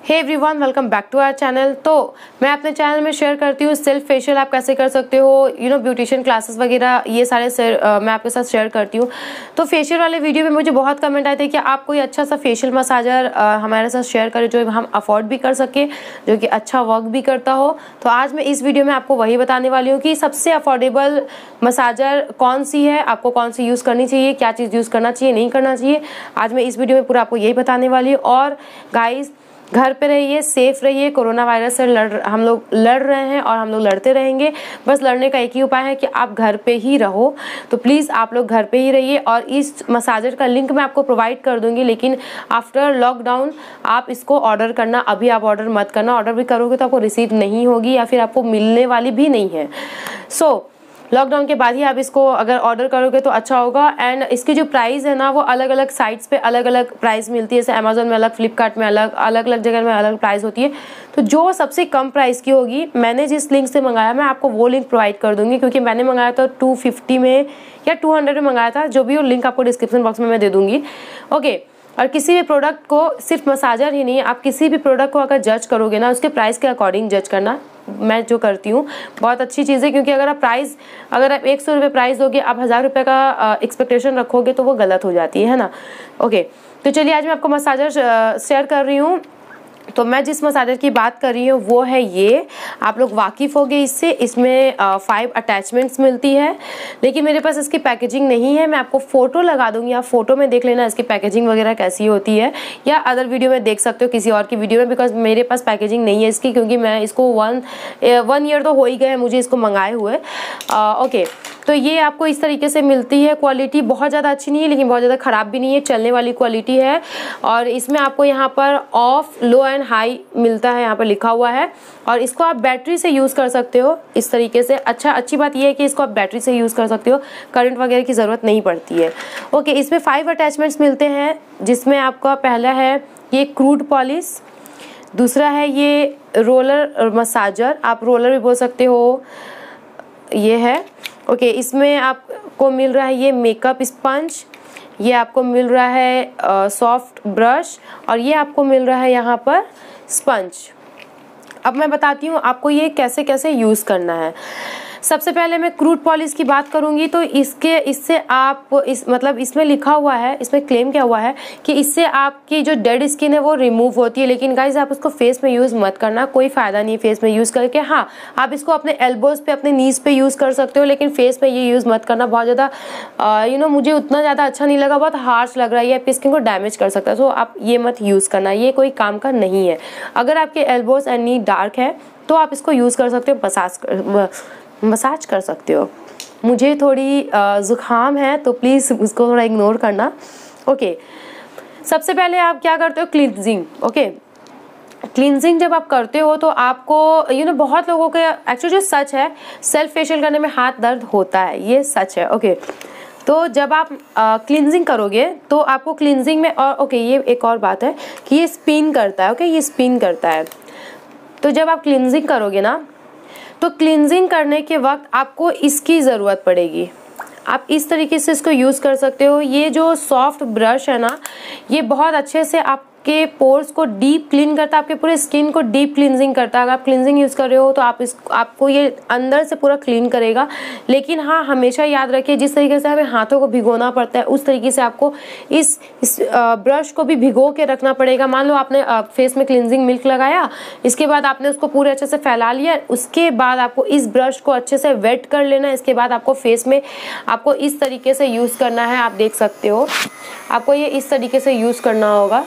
Hey everyone, welcome back to our channel. तो मैं अपने चैनल में शेयर करती हूँ सेल्फ फेशियल आप कैसे कर सकते हो, ब्यूटिशियन क्लासेस वगैरह ये सारे मैं आपके साथ शेयर करती हूँ। तो फेशियल वाले वीडियो में मुझे बहुत कमेंट आए थे कि आप कोई अच्छा सा फेशियल मसाजर हमारे साथ शेयर करें जो हम अफोर्ड भी कर सके, जो कि अच्छा वर्क भी करता हो। तो आज मैं इस वीडियो में आपको वही बताने वाली हूँ कि सबसे अफोर्डेबल मसाजर कौन सी है, आपको कौन सी यूज़ करनी चाहिए, क्या चीज़ यूज़ करना चाहिए, नहीं करना चाहिए। आज मैं इस वीडियो में पूरा आपको यही बताने वाली हूँ। और गाइस, घर पे रहिए, सेफ रहिए। कोरोना वायरस से हम लोग लड़ रहे हैं और हम लोग लड़ते रहेंगे। बस लड़ने का एक ही उपाय है कि आप घर पे ही रहो। तो प्लीज़ आप लोग घर पे ही रहिए। और इस मसाजर का लिंक मैं आपको प्रोवाइड कर दूंगी, लेकिन आफ्टर लॉकडाउन आप इसको ऑर्डर करना, अभी आप ऑर्डर मत करना। ऑर्डर भी करोगे तो आपको रिसीव नहीं होगी या फिर आपको मिलने वाली भी नहीं है। लॉकडाउन के बाद ही आप इसको अगर ऑर्डर करोगे तो अच्छा होगा। एंड इसकी जो प्राइस है ना, वो अलग अलग साइट्स पे अलग अलग प्राइस मिलती है। जैसे अमेजोन में अलग, फ्लिपकार्ट में अलग, अलग अलग जगह में अलग प्राइस होती है। तो जो सबसे कम प्राइस की होगी, मैंने जिस लिंक से मंगाया, मैं आपको वो लिंक प्रोवाइड कर दूंगी, क्योंकि मैंने मंगाया था 250 में या 200 में मंगाया था। जो भी वो लिंक आपको डिस्क्रिप्शन बॉक्स में मैं दे दूंगी। ओके। और किसी भी प्रोडक्ट को, सिर्फ मसाजर ही नहीं, आप किसी भी प्रोडक्ट को अगर जज करोगे ना, उसके प्राइस के अकॉर्डिंग जज करना। मैं जो करती हूँ बहुत अच्छी चीज़ है, क्योंकि अगर आप 100 रुपये प्राइस दोगे, आप 1000 रुपये का एक्सपेक्टेशन रखोगे तो वो गलत हो जाती है ना। ओके। तो चलिए, आज मैं आपको मसाजर शेयर कर रही हूँ। तो मैं जिस मसाजर की बात कर रही हूँ वो है ये। आप लोग वाकिफ़ होंगे इससे। इसमें 5 अटैचमेंट्स मिलती है, लेकिन मेरे पास इसकी पैकेजिंग नहीं है। मैं आपको फ़ोटो लगा दूंगी, आप फोटो में देख लेना इसकी पैकेजिंग वगैरह कैसी होती है, या अदर वीडियो में देख सकते हो किसी और की वीडियो में, बिकॉज मेरे पास पैकेजिंग नहीं है इसकी, क्योंकि मैं इसको वन ईयर तो हो ही गए मुझे इसको मंगाए हुए। ओके। तो ये आपको इस तरीके से मिलती है। क्वालिटी बहुत ज़्यादा अच्छी नहीं है, लेकिन बहुत ज़्यादा ख़राब भी नहीं है, चलने वाली क्वालिटी है। और इसमें आपको यहाँ पर ऑफ, लो एंड हाई मिलता है, यहाँ पर लिखा हुआ है। और इसको आप बैटरी से यूज़ कर सकते हो इस तरीके से। अच्छी बात यह है कि इसको आप बैटरी से यूज़ कर सकते हो, करंट वगैरह की ज़रूरत नहीं पड़ती है। ओके। इसमें 5 अटैचमेंट्स मिलते हैं, जिसमें आपका पहला है ये क्रूड पॉलिश, दूसरा है ये रोलर मसाजर, आप रोलर भी बोल सकते हो, ये है। ओके। इसमें आपको मिल रहा है ये मेकअप स्पंज, ये आपको मिल रहा है सॉफ्ट ब्रश, और ये आपको मिल रहा है यहाँ पर स्पंज। अब मैं बताती हूँ आपको ये कैसे कैसे यूज़ करना है। सबसे पहले मैं क्रूड पॉलिश की बात करूंगी। तो इससे आप इसमें लिखा हुआ है, इसमें क्लेम किया हुआ है कि इससे आपकी जो डेड स्किन है वो रिमूव होती है। लेकिन गाइज, आप उसको फेस में यूज़ मत करना, कोई फ़ायदा नहीं है फेस में यूज़ करके। हाँ, आप इसको अपने एल्बोज पे, अपने नीज पे यूज़ कर सकते हो, लेकिन फेस में ये यूज़ मत करना। बहुत ज़्यादा मुझे उतना ज़्यादा अच्छा नहीं लगा, बहुत हार्श लग रहा है, ये आपकी स्किन को डैमेज कर सकता है। तो आप ये मत यूज़ करना, ये कोई काम का नहीं है। अगर आपके एल्बोज एंड नी डार्क है तो आप इसको यूज़ कर सकते हो, मसाज कर सकते हो। मुझे थोड़ी ज़ुकाम है, तो प्लीज़ उसको थोड़ा इग्नोर करना। ओके। सबसे पहले आप क्या करते हो, क्लींजिंग। ओके। क्लींजिंग जब आप करते हो तो आपको बहुत लोगों के एक्चुअली जो सच है, सेल्फ फेशियल करने में हाथ दर्द होता है, ये सच है। ओके। तो जब आप क्लींजिंग करोगे तो आपको क्लींजिंग में, और ओके, ये एक और बात है कि ये स्पिन करता है। ओके, ये स्पिन करता है। तो जब आप क्लींजिंग करोगे ना, तो क्लींजिंग करने के वक्त आपको इसकी ज़रूरत पड़ेगी। आप इस तरीके से इसको यूज़ कर सकते हो। ये जो सॉफ्ट ब्रश है ना, ये बहुत अच्छे से आपके पोर्स को डीप क्लीन करता है, आपके पूरे स्किन को डीप क्लींजिंग करता है। अगर आप क्लींजिंग यूज़ कर रहे हो तो आपको ये अंदर से पूरा क्लीन करेगा। लेकिन हाँ, हमेशा याद रखिए, जिस तरीके से हमें हाथों को भिगोना पड़ता है, उस तरीके से आपको इस ब्रश को भी भिगो के रखना पड़ेगा। मान लो आपने फेस में क्लींजिंग मिल्क लगाया, इसके बाद आपने उसको पूरे अच्छे से फैला लिया, उसके बाद आपको इस ब्रश को अच्छे से वेट कर लेना। इसके बाद आपको फेस में आपको इस तरीके से यूज़ करना है। आप देख सकते हो, आपको ये इस तरीके से यूज़ करना होगा।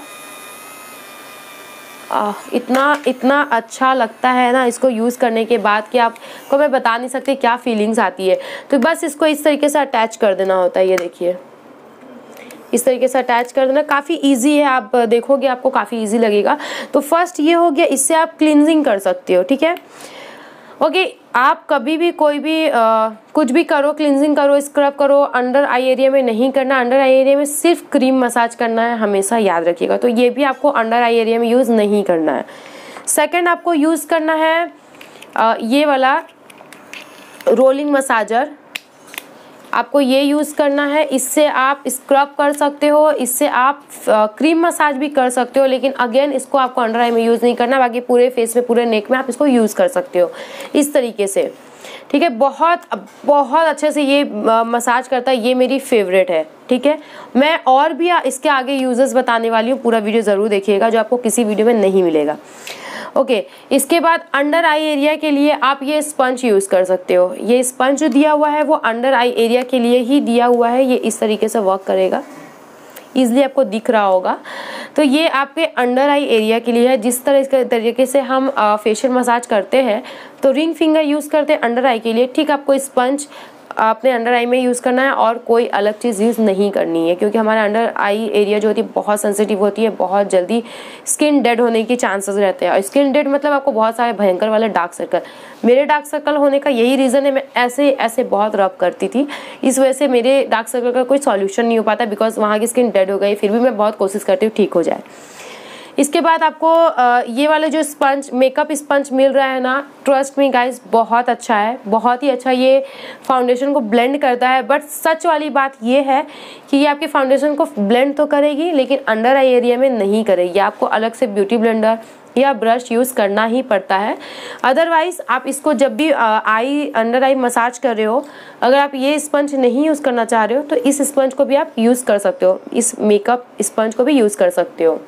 इतना अच्छा लगता है ना इसको यूज़ करने के बाद कि आपको मैं बता नहीं सकती क्या फीलिंग्स आती है। तो बस इसको इस तरीके से अटैच कर देना होता है। ये देखिए, इस तरीके से अटैच कर देना। काफ़ी इजी है, आप देखोगे आपको काफ़ी इजी लगेगा। तो फर्स्ट ये हो गया, इससे आप क्लींजिंग कर सकते हो। ठीक है। ओके। आप कभी भी कोई भी कुछ भी करो, क्लींजिंग करो, स्क्रब करो, अंडर आई एरिया में नहीं करना। अंडर आई एरिया में सिर्फ क्रीम मसाज करना है, हमेशा याद रखिएगा। तो ये भी आपको अंडर आई एरिया में यूज़ नहीं करना है। सेकंड, आपको यूज़ करना है ये वाला रोलिंग मसाजर। आपको ये यूज़ करना है। इससे आप स्क्रब कर सकते हो, इससे आप क्रीम मसाज भी कर सकते हो, लेकिन अगेन इसको आपको अंडर आई में यूज़ नहीं करना, बाकी पूरे फेस में, पूरे नेक में आप इसको यूज़ कर सकते हो इस तरीके से, ठीक है। बहुत बहुत अच्छे से ये मसाज करता है, ये मेरी फेवरेट है, ठीक है। मैं और भी इसके आगे यूजेस बताने वाली हूँ, पूरा वीडियो ज़रूर देखिएगा जो आपको किसी वीडियो में नहीं मिलेगा। ओके, इसके बाद अंडर आई एरिया के लिए आप ये स्पंज यूज़ कर सकते हो। ये स्पंज जो दिया हुआ है वो अंडर आई एरिया के लिए ही दिया हुआ है, ये इस तरीके से वर्क करेगा, ईजिली आपको दिख रहा होगा। तो ये आपके अंडर आई एरिया के लिए है। जिस तरह इसके तरीके से हम फेशियल मसाज करते हैं तो रिंग फिंगर यूज़ करते हैं अंडर आई के लिए, ठीक आपको स्पंज अपने अंडर आई में यूज़ करना है और कोई अलग चीज़ यूज़ नहीं करनी है, क्योंकि हमारा अंडर आई एरिया जो होती है बहुत सेंसिटिव होती है, बहुत जल्दी स्किन डेड होने की चांसेस रहते हैं। और स्किन डेड मतलब आपको बहुत सारे भयंकर वाले डार्क सर्कल, मेरे डार्क सर्कल होने का यही रीज़न है, मैं ऐसे ऐसे बहुत रब करती थी, इस वजह से मेरे डार्क सर्कल का कोई सॉल्यूशन नहीं हो पाता, बिकॉज वहाँ की स्किन डेड हो गई। फिर भी मैं बहुत कोशिश करती हूँ ठीक हो जाए। इसके बाद आपको ये वाले जो स्पंज, मेकअप स्पंज मिल रहा है ना, ट्रस्ट मी गाइस, बहुत अच्छा है, बहुत ही अच्छा। ये फाउंडेशन को ब्लेंड करता है, बट सच वाली बात ये है कि ये आपके फाउंडेशन को ब्लेंड तो करेगी लेकिन अंडर आई एरिया में नहीं करेगी। आपको अलग से ब्यूटी ब्लेंडर या ब्रश यूज़ करना ही पड़ता है। अदरवाइज आप इसको जब भी अंडर आई मसाज कर रहे हो, अगर आप ये स्पंज नहीं यूज़ करना चाह रहे हो तो इस स्पंज को भी आप यूज़ कर सकते हो, इस मेकअप स्पंज को भी यूज़ कर सकते हो।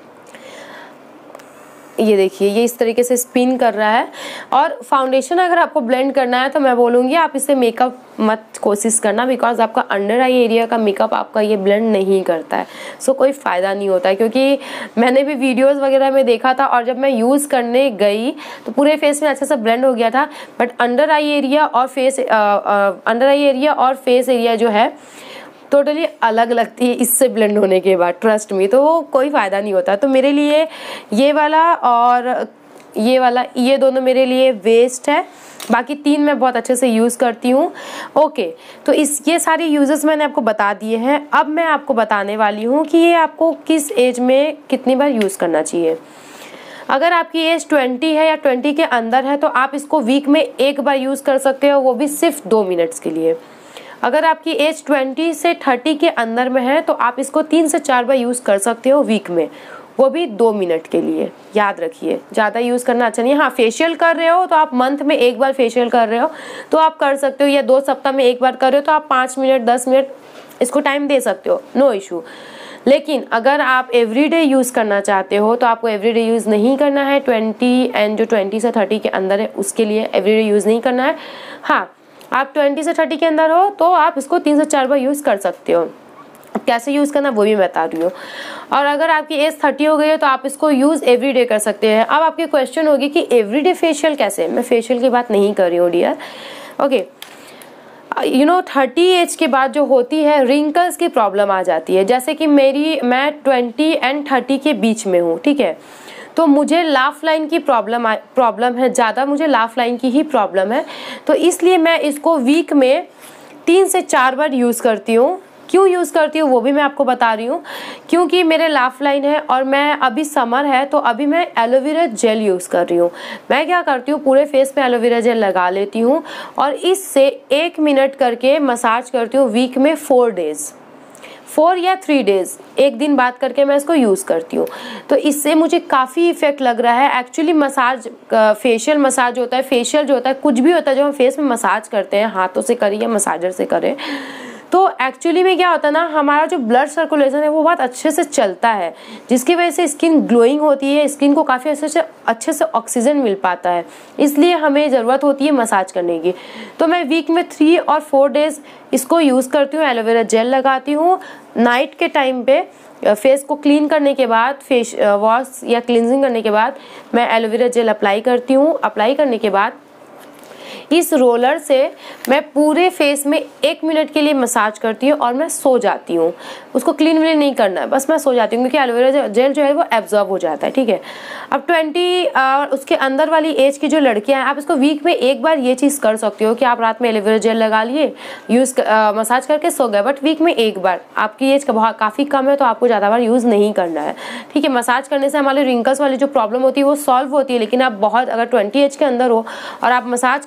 ये देखिए, ये इस तरीके से स्पिन कर रहा है। और फाउंडेशन अगर आपको ब्लेंड करना है तो मैं बोलूँगी आप इसे मेकअप मत कोशिश करना, बिकॉज आपका अंडर आई एरिया का मेकअप आपका ये ब्लेंड नहीं करता है, सो कोई फ़ायदा नहीं होता है। क्योंकि मैंने भी वीडियोस वगैरह में देखा था और जब मैं यूज़ करने गई तो पूरे फेस में अच्छे से ब्लेंड हो गया था, बट अंडर आई एरिया और फेस एरिया जो है टोटली अलग लगती है इससे ब्लेंड होने के बाद, ट्रस्ट मी। तो वो कोई फ़ायदा नहीं होता। तो मेरे लिए ये वाला और ये वाला, ये दोनों मेरे लिए वेस्ट है, बाकी तीन मैं बहुत अच्छे से यूज़ करती हूँ। ओके, तो ये सारे यूजेस मैंने आपको बता दिए हैं। अब मैं आपको बताने वाली हूँ कि ये आपको किस एज में कितनी बार यूज़ करना चाहिए। अगर आपकी एज 20 है या 20 के अंदर है तो आप इसको वीक में एक बार यूज़ कर सकते हो, वो भी सिर्फ 2 मिनट्स के लिए। अगर आपकी एज 20 से 30 के अंदर में है तो आप इसको 3 से 4 बार यूज़ कर सकते हो वीक में, वो भी 2 मिनट के लिए। याद रखिए, ज़्यादा यूज़ करना अच्छा नहीं है। हाँ, फेशियल कर रहे हो तो आप मंथ में एक बार फेशियल कर रहे हो तो आप कर सकते हो, या 2 सप्ताह में एक बार कर रहे हो तो आप 5 मिनट 10 मिनट इसको टाइम दे सकते हो, नो इशू। लेकिन अगर आप एवरीडे यूज़ करना चाहते हो तो आपको एवरीडे यूज़ नहीं करना है। 20 एंड जो 20 से 30 के अंदर है उसके लिए एवरीडे यूज़ नहीं करना है। हाँ, आप 20 से 30 के अंदर हो तो आप इसको 3 से 4 बार यूज़ कर सकते हो। अब कैसे यूज़ करना वो भी मैं बता रही हूँ। और अगर आपकी एज 30 हो गई है तो आप इसको यूज़ एवरीडे कर सकते हैं। अब आपकी क्वेश्चन होगी कि एवरीडे फेशियल कैसे? मैं फेशियल की बात नहीं कर रही हूँ डियर। ओके, 30 एज के बाद जो होती है रिंकल्स की प्रॉब्लम आ जाती है। जैसे कि मैं 20 एंड 30 के बीच में हूँ, ठीक है, तो मुझे लाफ लाइन की प्रॉब्लम है, ज़्यादा मुझे लाफ लाइन की ही प्रॉब्लम है। तो इसलिए मैं इसको वीक में 3 से 4 बार यूज़ करती हूँ। क्यों यूज़ करती हूँ वो भी मैं आपको बता रही हूँ। क्योंकि मेरे लाफ लाइन है और मैं अभी समर है तो अभी मैं एलोवेरा जेल यूज़ कर रही हूँ। मैं क्या करती हूँ, पूरे फेस पे एलोवेरा जेल लगा लेती हूँ और इससे 1 मिनट करके मसाज करती हूँ वीक में 4 डेज़, 4 या 3 डेज़, एक दिन बाद करके मैं इसको यूज़ करती हूँ। तो इससे मुझे काफ़ी इफेक्ट लग रहा है। एक्चुअली मसाज, फेशियल मसाज होता है, फेशियल जो होता है, कुछ भी होता है जो हम फेस में मसाज करते हैं, हाथों से करें या मसाजर से करें, तो एक्चुअली में क्या होता है ना, हमारा जो ब्लड सर्कुलेशन है वो बहुत अच्छे से चलता है, जिसकी वजह से स्किन ग्लोइंग होती है, स्किन को काफ़ी अच्छे से ऑक्सीजन मिल पाता है। इसलिए हमें ज़रूरत होती है मसाज करने की। तो मैं वीक में 3 और 4 डेज़ इसको यूज़ करती हूँ। एलोवेरा जेल लगाती हूँ नाइट के टाइम पे, फेस को क्लीन करने के बाद, फेस वॉश या क्लिनजिंग करने के बाद मैं एलोवेरा जेल अप्लाई करती हूँ। अप्लाई करने के बाद इस रोलर से मैं पूरे फेस में 1 मिनट के लिए मसाज करती हूँ और मैं सो जाती हूँ। उसको क्लीन व्लीन नहीं करना है, बस मैं सो जाती हूँ क्योंकि एलोवेरा जेल जो है वो एब्जॉर्ब हो जाता है, ठीक है। अब 20 और उसके अंदर वाली एज की जो लड़कियाँ हैं, आप इसको वीक में एक बार ये चीज़ कर सकते हो कि आप रात में एलोवेरा जेल लगा लिए, मसाज करके सो गए, बट वीक में एक बार। आपकी एज काफ़ी कम है तो आपको ज़्यादा बार यूज़ नहीं करना है, ठीक है। मसाज करने से हमारे रिंकल्स वाली जो प्रॉब्लम होती है वो सॉल्व होती है, लेकिन आप बहुत, अगर 20 एज के अंदर हो और आप मसाज करो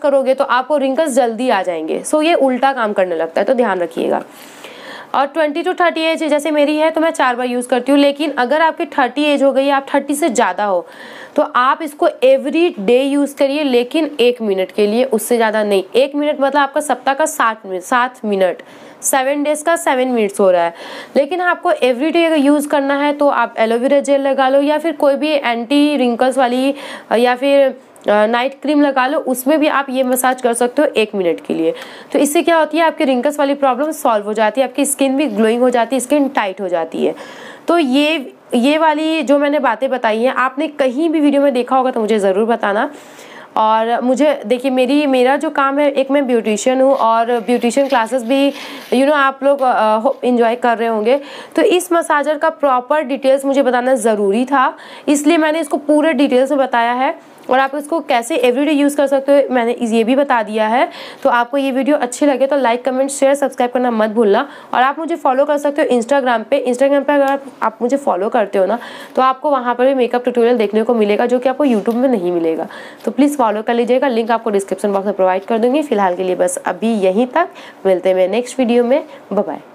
करोगे तो आपको रिंकल्स जल्दी आ जाएंगे। सो ये उल्टा काम करने लगता है, तो ध्यान रखिएगा। और 20 to 30 एज जैसे मेरी है तो मैं 4 बार यूज़ करती हूँ, लेकिन अगर आपकी 30 एज हो गई, आप 30 से ज़्यादा हो, तो आप इसको एवरी डे यूज़ करिए, लेकिन 1 मिनट के लिए, उससे ज़्यादा नहीं। 1 मिनट मतलब आपका सप्ताह का 7 मिनट, 7 डेज का 7 मिनट्स हो रहा है। लेकिन आपको एवरी डे अगर यूज़ करना है तो आप एलोवेरा जेल लगा लो, या फिर कोई भी एंटी रिंकल्स वाली या फिर नाइट क्रीम लगा लो, उसमें भी आप ये मसाज कर सकते हो 1 मिनट के लिए। तो इससे क्या होती है, आपकी रिंकल्स वाली प्रॉब्लम सॉल्व हो जाती है, आपकी स्किन भी ग्लोइंग हो जाती है, स्किन टाइट हो जाती है। तो ये वाली जो मैंने बातें बताई हैं, आपने कहीं भी वीडियो में देखा होगा तो मुझे ज़रूर बताना। और मुझे देखिए, मेरा जो काम है, एक मैं ब्यूटिशियन हूँ और ब्यूटिशियन क्लासेस भी आप लोग इंजॉय कर रहे होंगे। तो इस मसाजर का प्रॉपर डिटेल्स मुझे बताना ज़रूरी था, इसलिए मैंने इसको पूरे डिटेल्स में बताया है। और आप इसको कैसे एवरीडे यूज़ कर सकते हो मैंने ये भी बता दिया है। तो आपको ये वीडियो अच्छी लगे तो लाइक, कमेंट, शेयर, सब्सक्राइब करना मत भूलना। और आप मुझे फॉलो कर सकते हो इंस्टाग्राम पे। अगर आप मुझे फॉलो करते हो ना, तो आपको वहाँ पर भी मेकअप ट्यूटोरियल देखने को मिलेगा, जो कि आपको यूट्यूब में नहीं मिलेगा। तो प्लीज़ फॉलो कर लीजिएगा, लिंक आपको डिस्क्रिप्शन बॉक्स में प्रोवाइड कर दूँगी। फिलहाल के लिए बस अभी यहीं तक, मिलते हैं नेक्स्ट वीडियो में। Bye bye.